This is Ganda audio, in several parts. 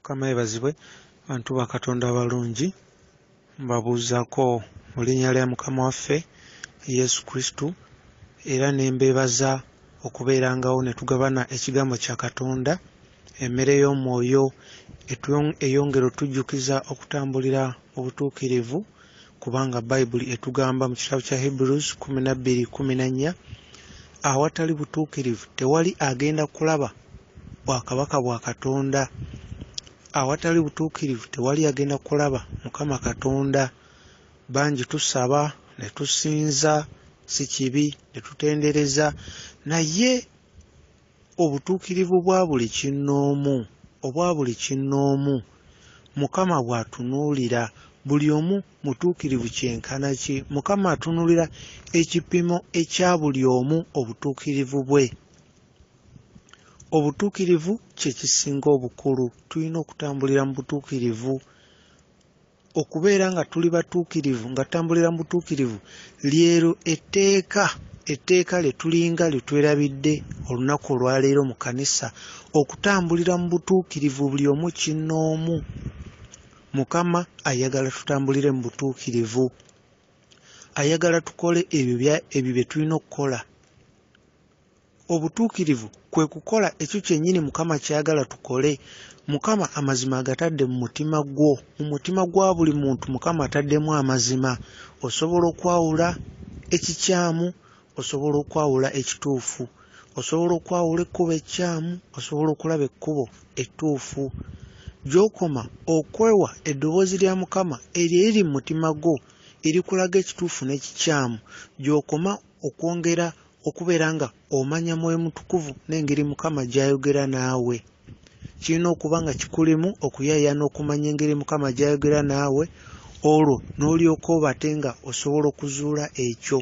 Mukama yebazibwe bantu ba Katonda abalungi mbabuuzaako mu linnya lya Mukama waffe Yesu Kristo era ne mbeebaza okubeerangawo ne tugabana ekigambo kya Katonda emmere y'omwoyo eyongera otujjukiza okutambulira obutuukirivu kubanga Bayibuli etugamba mu kitabo kya Hebrews 12:14 awatali butuukirivu tewali agenda kulaba bwakabaka bwa Katonda. Awatali butuukirivu tewali agenda kulaba Mukama Katonda. Bangi tusaba ne tusinza si kibi ne tutendereza naye obutuukirivu bwa buli kinnoomu Mukama bw'atunuulira buli omu mutuukirivu kyenkana ki. Mukama atunuulira ekipimo ekya buli omu obutuukirivu bwe. Obutuukirivu kye kisinga obukulu. Tulina okutambulira mu butuukirivu. Okubeera nga tuli batuukirivu nga tutambulira mu butuukirivu lyero etteeka lye tulinga lye twerabidde olunaku olwaleero mu kanisa okutambulira mu butuukirivu buli omu kinnoomu. Mukama ayagala tutambulire mu butuukirivu. Ayagala tukole ebyo bye tulina okukola. Obutuukirivu kwe kukola ekyo kyennyini Mukama kyagala tukole. Mukama amazima agatadde mu mutima gwo. Mu mutima gwa buli muntu Mukama ataddemu amazima. Osobola okwawula ekikyamu, osobola okwawula ekituufu, osobola okwawula ekkubo ekyamu, osobola okulaba ekkubo ettuufu. Gy'okoma okwewa eddoboozi lya Mukama eriri mu mutima gwo erikulaga ekituufu n'ekikyamu. Gy'okoma okwongera okubeera nga omanya Mwoyo Mutukuvu n'engeri Mukama gy'ayogera naawe. Kirina okuba nga kikulimu okuyayaana okumanya engeri Mukama gy'ayogera naawe, olwo n'olyoka obate nga osobola okuzuula ekyo.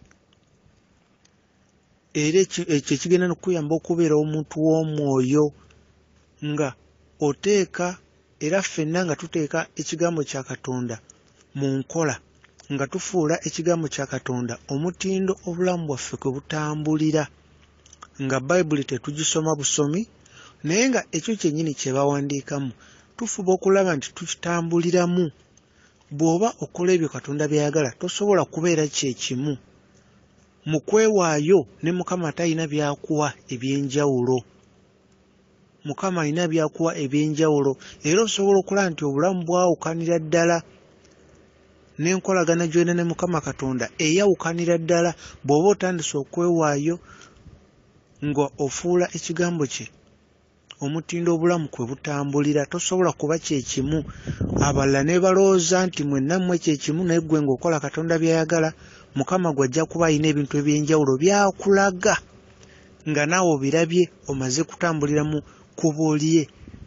Era ekyo kigenda n'okuyamba okubeera omuntu w'omwoyo nga oteeka era ffenna nga tuteeka ekigambo kya Katonda mu nkola, nga tufuula ekigambo kya Katonda omutindo obulamu bwaffe kwe butambulira, nga Bayibuli tetugisoma busomi naye nga ekyo kyennyini kye bawandiikamu tufuba okulaba nti tukitambuliramu. Bw'oba okola ebyo Katonda by'ayagala tosobola kubeera kyekimu. Mu kwewaayo ne Mukama talina byakuwa eby'enjawulo. Mukama alina byakuwa eby'enjawulo era osobola okulaba nti obulamu bwawukanira ddala n'enkolagana gy'olina ne Mukama Katonda eyawukanira ddala bw'oba otandise okwewaayo nga ofuula ekigambo kye omutindo obulamu kwe butambulira. Tosobola kuba kyekimu. Abalala ne balowooza nti mwenna mmwe kyekimu naye ggwe ng'okola Katonda by'ayagala. Mukama gw'ajja kuba alina ebintu eby'enjawulo by'akulaga nga naawe obirabye omaze kutambulira mu kkubo lye.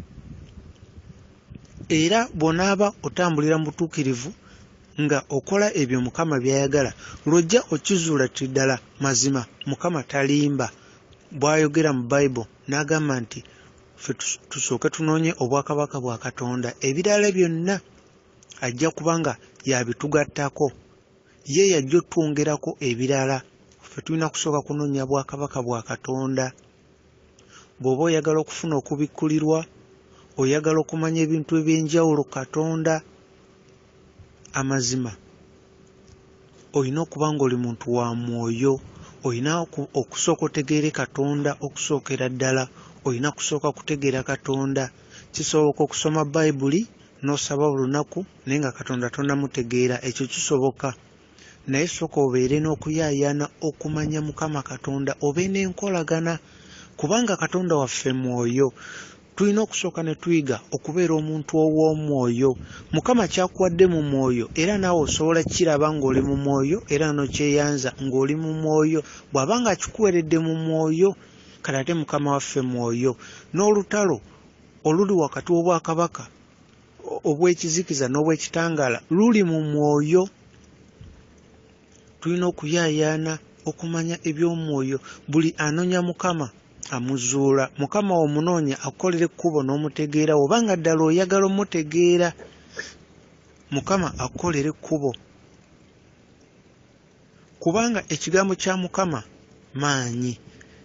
Era bw'onaaba otambulira mu butuukirivu nga okola ebyo Mukama by'ayagala, lw'ojja okizuula ti ddala mazima Mukama talimba. Bw'ayogera mu Bayibuli n'agamba nti ffe tusooke tunoonye obwakabaka bwa Katonda, ebirala byonna ajja kubanga yabitugattako. Ye yajja otwongerako ebirala. Ffe tulina kusooka kunoonya bwakabaka bwa Katonda. Bw'oba oyagala okufuna okubikkulirwa, oyagala okumanya ebintu eby'enjawulo Katonda, amazima olina okuba ng'oli muntu wa mwoyo. Olina okusooka otegeere Katonda okusookera ddala. Olina kusooka kutegeera Katonda. Kisoboka okusoma Bayibuli n'osaba olunaku naye nga Katonda tonnamutegeera, ekyo kisoboka. Naye sooka obeere n'okuyaayaana okumanya Mukama Katonda, obe n'enkolagana kubanga Katonda waffe mwoyo. Tulina okusooka ne tuyiga okubeera omuntu ow'omwoyo. Mukama kyakuwadde mu mwoyo era naawe osobola kiraba ng'oli mu mwoyo era n'okyeyanza ng'oli mu mwoyo. Bw'aba nga akikuweredde mu mwoyo kale ate Mukama waffe mwoyo. N'olutalo oluli wakati w'obwakabaka obw'ekizikiza n'obw'ekitangaala luli mu mwoyo. Tulina okuyaayaana okumanya eby'omwoyo. Buli anoonya Mukama amuzuula. Mukama omunoonya akukolera ekkubo n'omutegeera. Obanga ddala oyagala omutegeera, Mukama akukolera ekkubo kubanga ekigambo kya Mukama maanyi.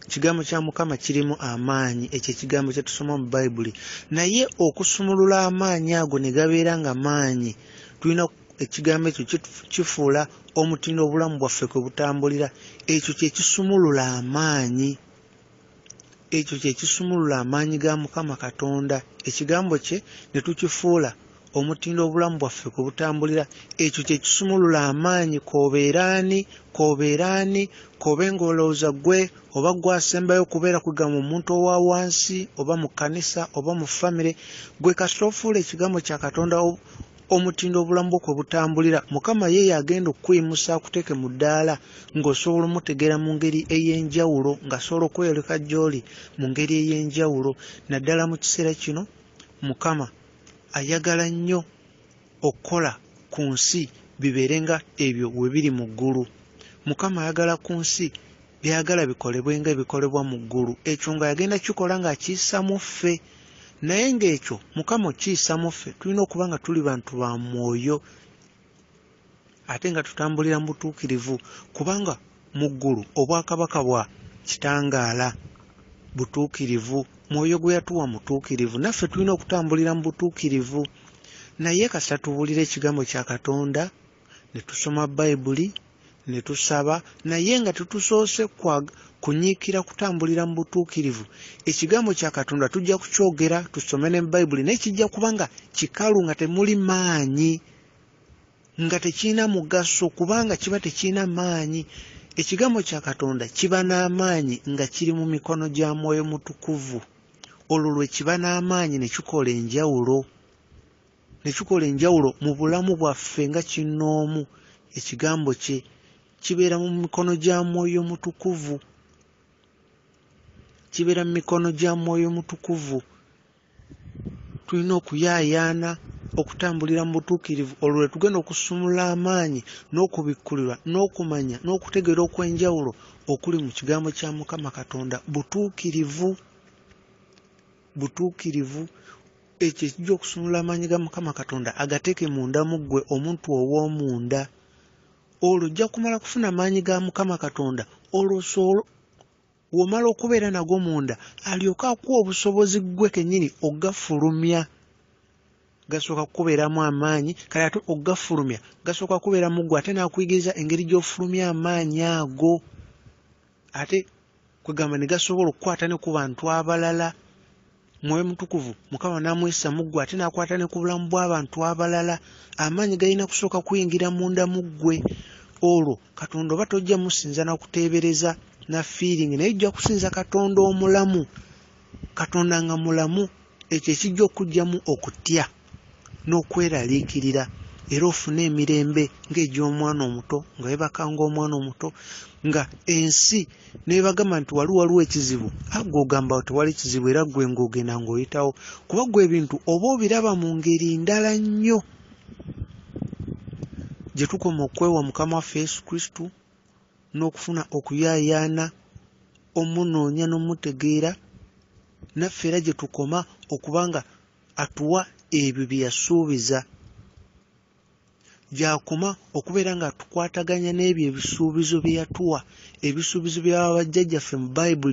kigambo kya Mukama kirimu amaanyi, ekyo ekigambo kye tusoma mu Bayibuli. Naye okusumulula amaanyi ago ne gabeera nga maanyi, tulina ekigambo ekyo kifuula omutindo obulamu bwaffe kwe butambulira. Ekyo kye kisumulula amaanyi, ekyo kye kisumulula amaanyi ga Mukama Katonda. Ekigambo kye ne tukifuula omutindo obulamu bwaffe kwe butambulira. Ekyo kye kisumulula amaanyi. K'obeeraani, k'obe ng'olowooza gwe oba gwasembayo okubeera kugamba omuntu owa wansi oba mu kkanisa oba mu famire, gwe kasita ofuula ekigambo kya Katonda omutindo obulamu bwo kwe butambulira, Mukama ye yagenda okukwimusa akuteeke mu ddaala ng'osobola omutegeera mu ngeri ey'enjawulo, ng'asobola okweyoleka gy'oli mu ngeri ey'enjawulo. Naddala mu kiseera kino Mukama ayagala nnyo okukola ku nsi bibeere nga ebyo we biri mu ggulu. Mukama ayagala ku nsi byagala bikolebwe nga ebikolebwa mu ggulu. Ekyo nga yagenda kikola ng'akiyisa mu ffe. Naye ng'ekyo Mukama okiyisa mu ffe, tulina okuba nga tuli bantu ba mwoyo ate nga tutambulira mu butuukirivu, kubanga mu ggulu obwakabaka bwa kitangaala butuukirivu. Mwoyo gwe yatuwa mutuukirivu, naffe tulina okutambulira mu butuukirivu. Naye kasita tubuulira ekigambo kya Katonda, ne tusoma Bayibuli, ne tusaba, naye nga tetusoose kunyiikira kutambulira mu butuukirivu, ekigambo kya Katonda tujja kukyogera, tusome ne Bayibuli, naye kijja kuba nga kikalu, nga temuli maanyi, nga tekirina mugaso, kubanga kiba tekirina maanyi. Ekigambo kya Katonda kiba n'amaanyi nga kiri mu mikono gya Mwoyo Mutukuvu. Olwo lwe kiba n'amaanyi ne kikola enjawulo, mu bulamu bwaffe nga kinnoomu. Ekigambo kye kibeera mu mikono gya Mwoyo Mutukuvu, kibeera mu mikono gya Mwoyo Mutukuvu. Tulina okuyaayaana okutambulira mu butuukirivu, olwo lwe tugenda okusumula amaanyi n'okubikkulirwa n'okumanya n'okutegeera okw'enjawulo okuli mu kigambo kya Mukama Katonda. Butuukirivu. Ekyo ekijja okusumula amaanyi ga Mukama Katonda agateeke munda mu ggwe, omuntu ow'omunda. Olwo ojja kumala kufuna amaanyi ga Mukama Katonda, olwo womala okubeera nago munda, alyoka akuwa obusobozi gwe kennyini ogafulumya. Gasooka kukubeeramu amaanyi, kale ate ogafulumya gasooka kubeera mu ggwe, ate n'akuyigiriza engeri gy'ofulumya amaanyi ago, ate kwegamba ne gasobola okukwata ne ku bantu abalala. Mwoyo Mutukuvu Mukama n'amuyisa mu ggwe, ate n'akwata ne ku bulamu bw'abantu abalala. Amaanyi galina kusooka kuyingira munda mu ggwe. Olwo Katonda oba tojja musinza na kuteebereza na feeling, naye ojja kusinza Katonda omulamu. Katonda nga mulamu, ekyo ekijja okujjamu okutya n'okweraliikirira, era ofune emirembe ng'egy'omwana omuto, nga webaka ng'omwana omuto, nga ensi nebagamba nti waliwo ekizibu, ag'ogamba tewali kizibu, era gwe ng'ogenda ng'oyitawo, kuba gwe ebintu oba obiraba mu ngeri ndala nnyo. Gye tukoma okwewa Mukama waffe Yesu Kristo n'okufuna okuyaayaana, omunoonya n'omutegeera, naffe era gye tukoma okuba nga atuwa ebyo bye yasuubiza. Gy'akoma okubeera nga tukwataganya n'ebyo ebisuubizo bye yatuwa, ebisuubizo bya bajjajjaffe mu Bayibuli.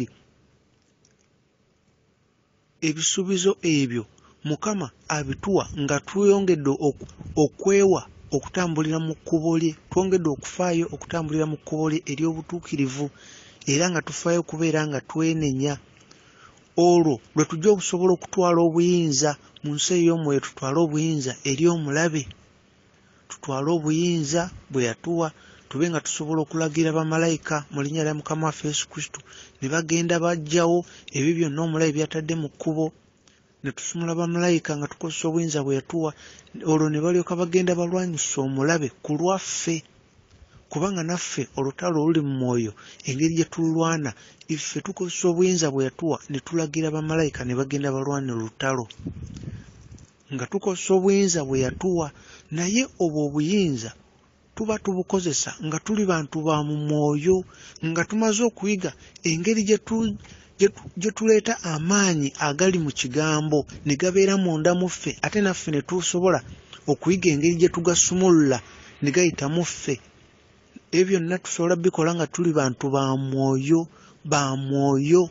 Ebisuubizo ebyo Mukama abituwa nga tweyongedde okwewa okutambulira mu kkubo lye, twongedde okufaayo okutambulira mu kkubo lye ery'obutuukirivu, era nga tufaayo okubeera nga twenenya. Olwo lwe tujja okusobola okutwala obuyinza mu nsi ey'omwoyo, tutwale obuyinza eri omulabe, tutwale obuyinza bwe yatuwa, tube nga tusobola okulagira bamalayika mu linnya lya Mukama waffe Yesu Kristo, ne bagenda baggyawo ebyo byonna omulabe byatadde mu kkubo, ne tusumula bamalayika nga tukozesa obuyinza bwe yatuwa. Olwo ne balyoka bagenda balwanyisa omulabe ku lwaffe, kubanga naffe olutalo oluli mu mwoyo, engeri gye tulwana, iffe tukozesa obuyinza bwe yatuwa ne tulagira bamalayika ne bagenda balwana olutalo, nga tukozesa obuyinza bwe yatuwa. Naye obwo obuyinza tuba tubukozesa nga tuli bantu ba mu mwoyo, nga tumaze okuyiga engeri gye tuleeta amaanyi agali mu kigambo ne gabeera munda mu ffe, ate naffe ne tusobola okuyiga engeri gye tugasumulula ne gayita mu ffe. Ebyo byonna tusobola bikola nga tuli bantu ba mwoyo, ba mwoyo.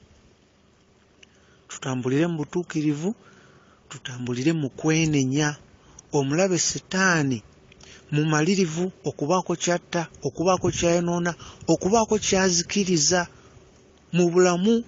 Tutambulire mu butuukirivu, tutambulire mu kwenenya. Omulabe Setaani mumalirivu okubaako kyatta, okubaako kyayonoona, okubaako kyazikiriza mu bulamu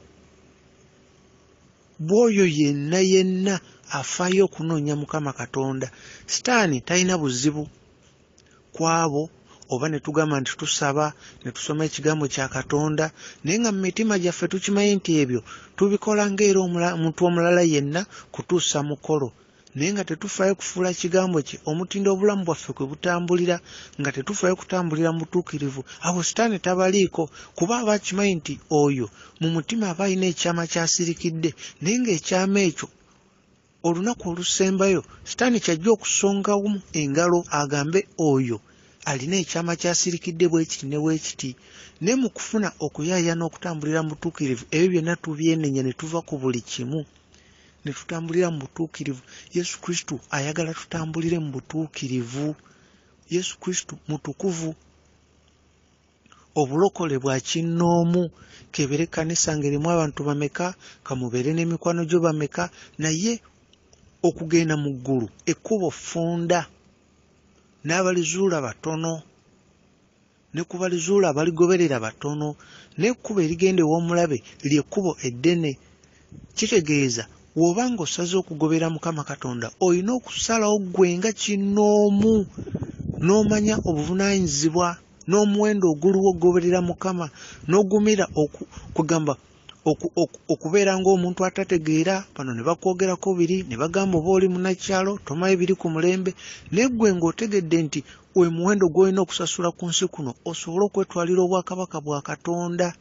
bw'oyo yenna afaayo okunoonya Mukama Katonda. Setaani talina buzibu kwabo oba ne tugamba nti tusaba ne tusoma ekigambo kya Katonda, naye nga mu mitima gyaffe tukimanyi nti ebyo tubikola ng'era omuntu omulala yenna kutuusa mukolo, naye nga tetufaayo kufuula kigambo kye omutindo obulamu bwaffe kwe butambulira, nga tetufaayo kutambulira mu butuukirivu. Abo Setaani tabaliiko, kuba aba akimanyi nti oyo mu mutima aba alina ekyama kyasirikidde, naye ng'ekyama ekyo olunaku olusembayo Setaani kyajja okusongamu engalo agambe oyo alina ekyama kyasirikidde bwe kiti ne bwe kiti. Ne mu kufuna okuyaayana okutambulira mu butuukirivu, ebyo byonna tubyenenya ne tuva ku buli kimu ne tutambulira mu butuukirivu. Yesu Kristo ayagala tutambulire mu butuukirivu. Yesu Kristo mutukuvu. Obulokole bwa kinnoomu, kebere kanisa ngerimu abantu bameka, kamubeere n'emikwano gyo bameka, naye okugenda mu ggulu ekkubo ffunda. N'abalizuula batono, ne ku balizuula abaligoberera batono, n'ekkubo erigenda ew'omulabe ly'ekkubo eddene. Kitegeeza w'obanga osaze okugobera Mukama Katonda olina okusalawo ggwe nga kinnoomu, n'omanya obuvunaanyizibwa n'omuwendo oguliwo ogoberera Mukama, n'ogumira kugamba okubeera ng'omuntu atategeera. Bano ne bakwogerako biri, ne bagamba oba oli munnakyalo tomanyi biri ku mulembe, naye ggwe ng'otegedde nti we muwendo gw'olina okusasula ku nsi kuno osobole okwetwalira obwakabaka bwa Katonda.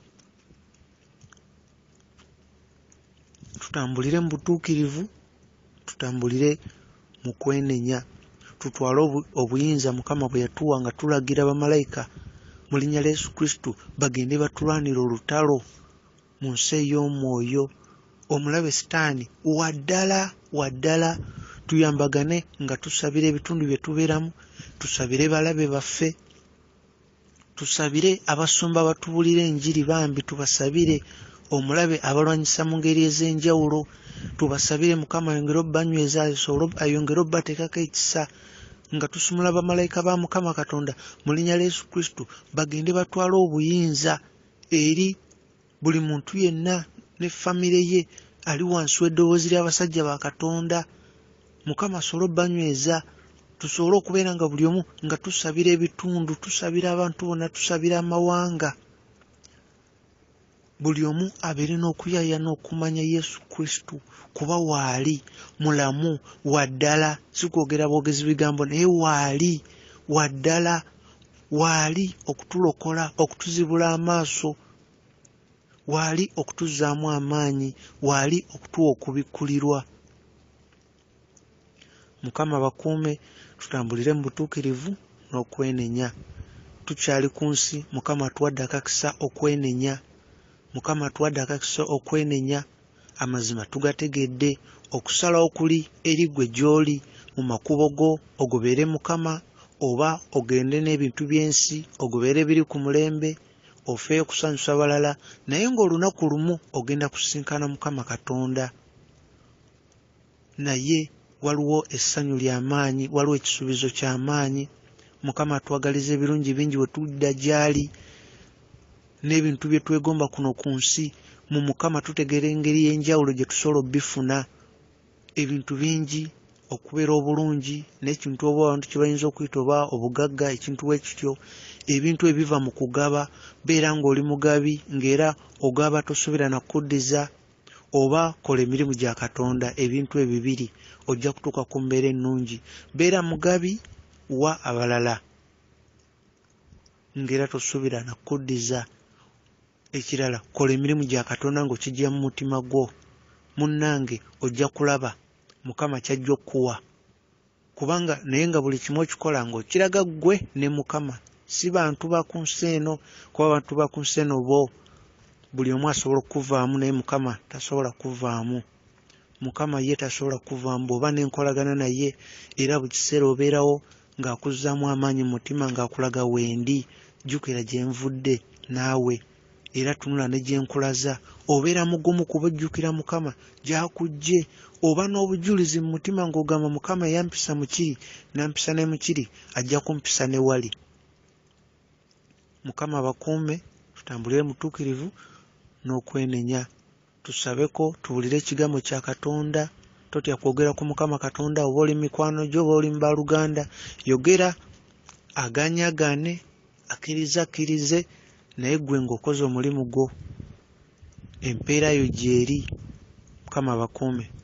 Tutambulire mu butuukirivu, tutambulire mu kwenenya, tutwale obuyinza Mukama bwe yatuwa nga tulagira bamalayika mu linnya lya Yesu Kristo bagende batulwanira olutalo mu nsi ey'omwoyo. Omulabe Setaani waddala tuyambagane nga tusabira ebitundu bye tubeeramu, tusabire balabe baffe, tusabire abasumba batubulira enjiri bambi, tubasabire. Omulabe abalwanyisa mu ngeri ez'enjawulo tubasabire Mukama ayongere obbanyweza, ayongere obbateekako ekisa, nga tusumula bamalayika ba Mukama Katonda mu linnya lya Yesu Kristo bagende batwale obuyinza eri buli muntu yenna ne famire ye ali wansi w'eddoboozi ly'abasajja ba Katonda. Mukama asobole obbanyweza, tusobole okubeera nga buli omu nga tusabira ebitundu, tusabira abantu bonna, tusabira amawanga. Buli omu abeere n'okuyaaya n'okumanya Yesu Kristo kuba waali mulamu waddala, si kwogera bwogezi bigambo, naye waali waddala, waali okutulokola, okutuzibula amaaso, waali okutuzzaamu amaanyi, waali okutuwa okubikkulirwa. Mukama bakuume, tutambulire mu butuukirivu n'okwenenya. Tukyali ku nsi, Mukama atuwadde akakisa okwenenya. Mukama atuwadde akakisa okwenenya, amazima tugategedde. Okusalawo kuli eri ggwe gy'oli mu makubo go, ogobeere Mukama oba ogende n'ebintu by'ensi, ogobeere biri ku mulembe, ofeeyo kusanyusa balala, naye ng'olunaku lumu ogenda kusinkana Mukama Katonda. Naye waliwo essanyu ly'amaanyi, waliwo ekisuubizo ky'amaanyi. Mukama atwagaliza ebirungi bingi we tudda gy'ali, n'ebintu bye twegomba kuno ku nsi. Mu Mukama tutegeera engeri y'enjawulo gye tusobola obbifuna. Ebintu bingi, okubeera obulungi, n'ekintu oba abantu kye bayinza okuyita oba obugagga, ekintu bwe kityo, ebintu ebiva mu kugaba. Beera ng'oli mugabi ng'era ogaba tosobola na kuddiza, oba kola emirimu gya Katonda. Ebintu ebibiri ojja kutuuka ku mbeera ennungi. Beera mugabi wa abalala ng'era tosuubira na kuddiza. Ekirala, kola emirimu gya Katonda ng'okijja mu mutima gwo. Munnange ojja kulaba Mukama kyajja okuwa, kubanga naye nga buli kimu okikola ng'okiraga ggwe ne Mukama, si bantu ba ku nsi eno. Kuba abantu ba ku nsi eno bo buli omu asobola okuvaamu, naye Mukama tasobola kuvaamu. Mukama ye tasobola kuvaamu bw'oba n'enkolagana naye, era buli kiseera obeerawo ng'akuzzaamu amaanyi mu mutima ng'akulaga wendi, jjukira gye nvudde naawe era tunula ne gyenkulaza. Obeera mugumu kubujjukira Mukama gy'akujje, oba n'obujulizi mu mutima ng'ogamba Mukama yampisa mu kiri, nampisa ne mu kiri, ajja kumpisa ne wali. Mukama bakuume, tutambulire mubutukirivu n'okwenenya. Tusabeko tuwulire ekigambo kya Katonda. Totya kwogera ku Mukama Katonda, oba oli mikwano gyo, oba oli mu baluganda. Yogera aganyagane, akkirize, naye gwe ng'okoze omulimu gwo. Empeera yo gy'eri. Mukama bakuume.